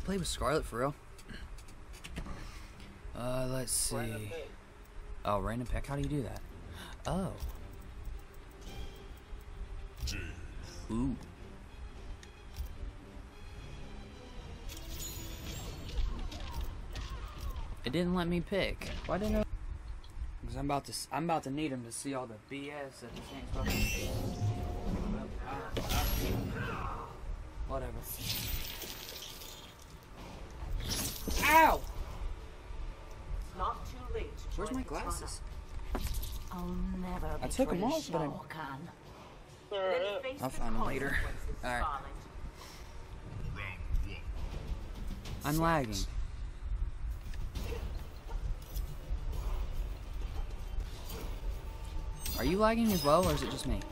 play with Scarlet for real? Let's see. Oh, random pick. How do you do that? Oh. Ooh. It didn't let me pick. Why didn't it? Because I'm about to need him to see all the BS that this game's fucking. Whatever. Ow! Not too late. Where's my glasses? I'll never I took them off, but I'll find them later. Alright. I'm lagging. Are you lagging as well, or is it just me?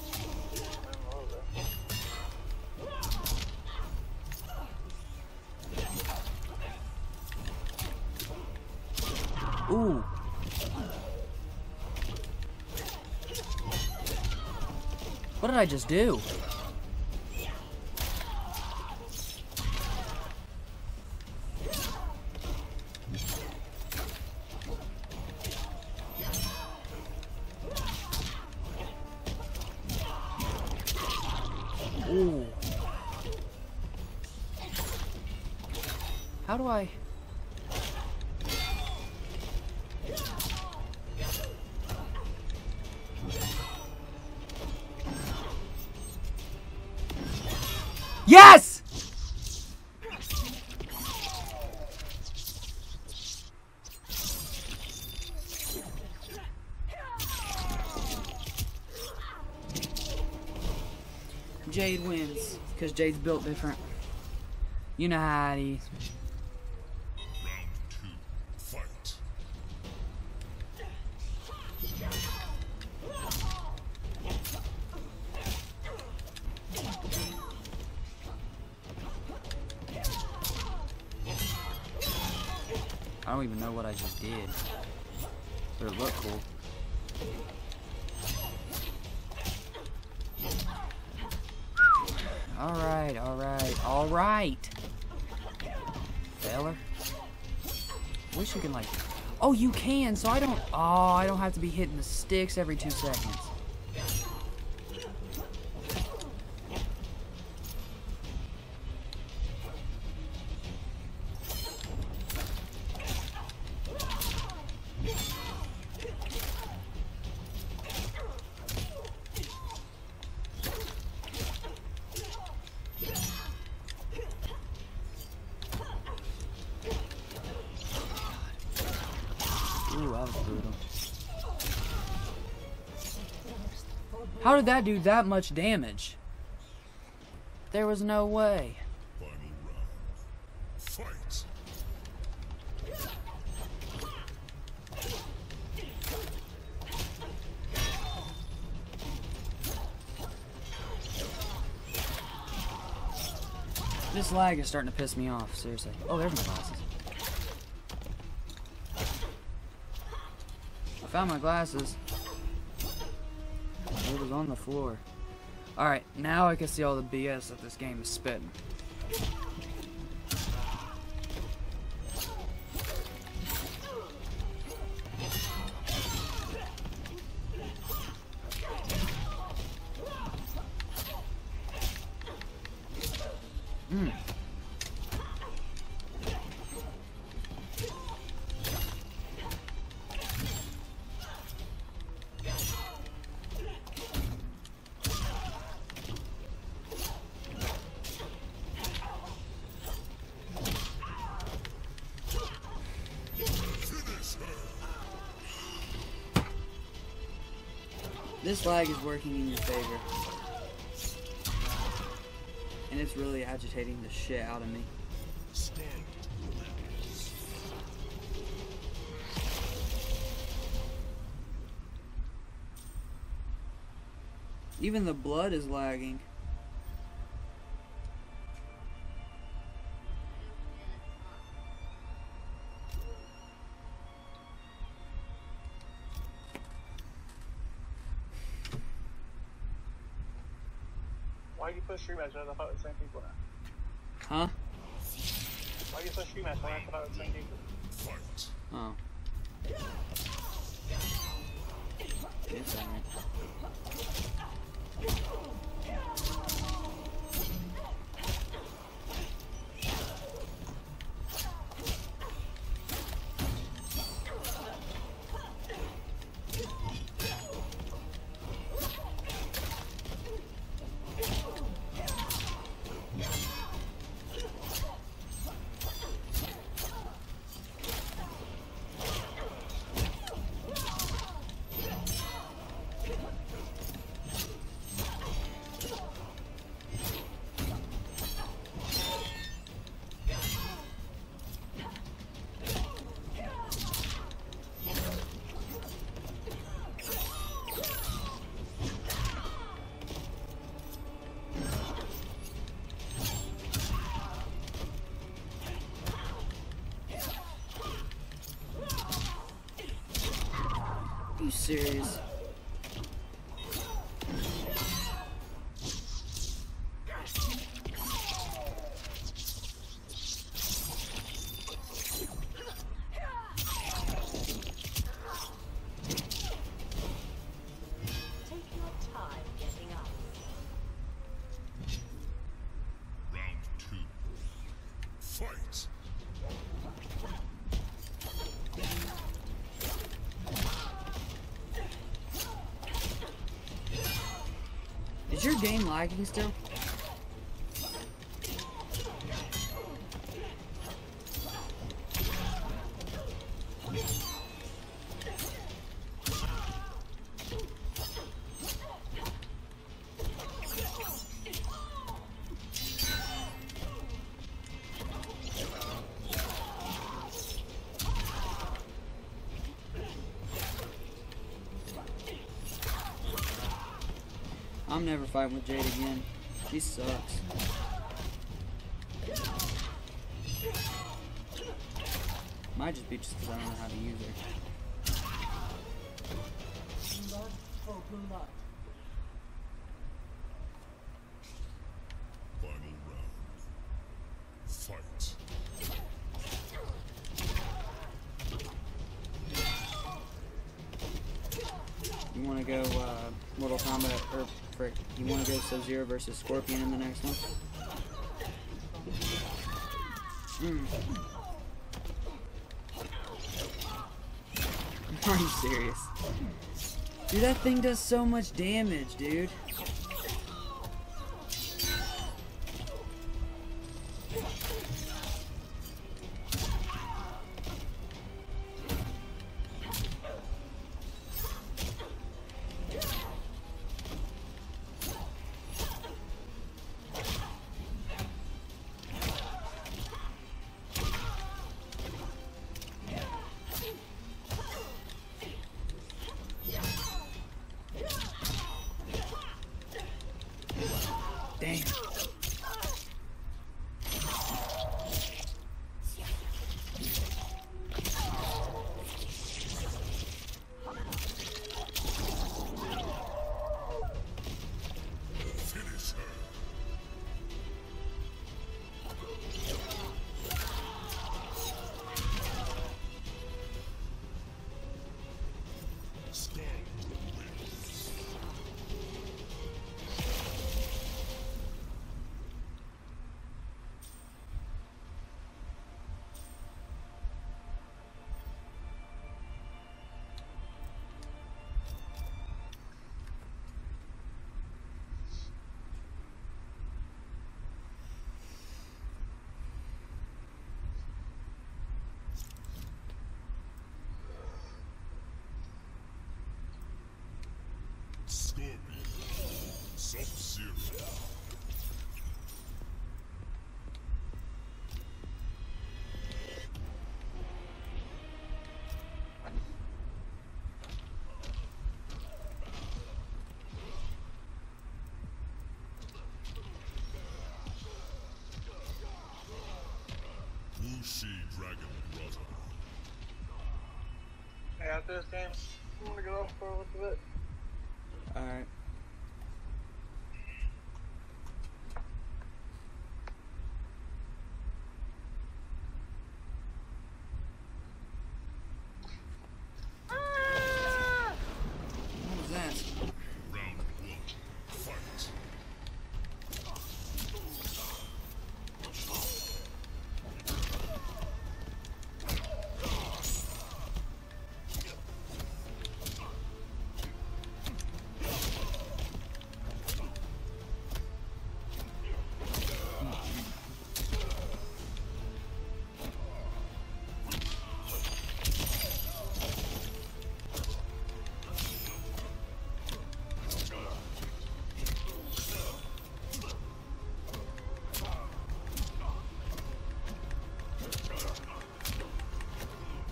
Ooh. What did I just do? Ooh. How do I... Yes! Jade wins, because Jade's built different. You know how it is. Round 2, fight. I don't even know what I just did, but it looked cool. Alright, alright, alright. Feller. Wish you can like... Oh, you can, so I don't... Oh, I don't have to be hitting the sticks every 2 seconds. Ooh, that was brutal. How did that do that much damage? There was no way. Final round. Fight. This lag is starting to piss me off, seriously. Oh, there's my glasses. I found my glasses. It was on the floor. Alright, now I can see all the BS that this game is spitting. This lag is working in your favor. And it's really agitating the shit out of me. Even the blood is lagging. Why do you put stream matches? I thought it was the same people now. Huh? Why are you so stream at? I thought I was saying Fight. Oh. It's alright. Are you serious? Take your time getting up. Round 2. Fight. Is your game lagging still? I'm never fighting with Jade again. She sucks. Might just be just because I don't know how to use her. Blood for blood. Final round. Fight. You want to go Mortal Kombat, or frick, you want to go Sub-Zero versus Scorpion in the next one? Are you serious? Dude, that thing does so much damage, dude. Damn. Finish her. Scarlet wins. Scorpion. Sub-Zero. Wuxi Dragon Grotto. Hey, after this game, I'm gonna get off for a little bit. Alright.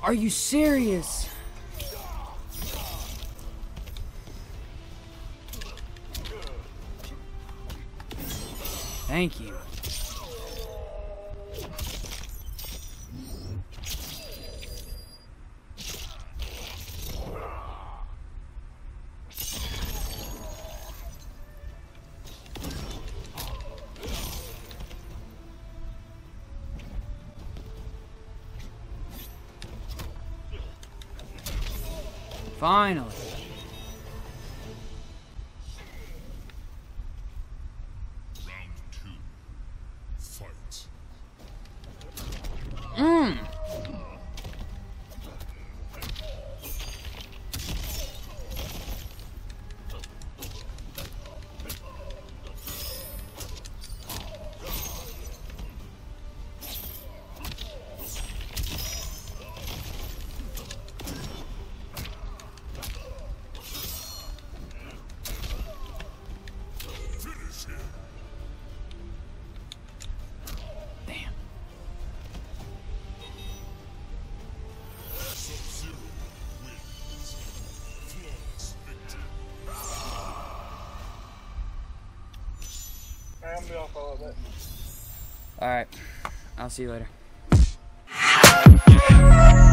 Are you serious? Thank you. Finally. Round 2. Fight. Finish him. Damn. Sub-Zero wins. Flawless victory. I'm gonna be off for a little bit. Alright. I'll see you later.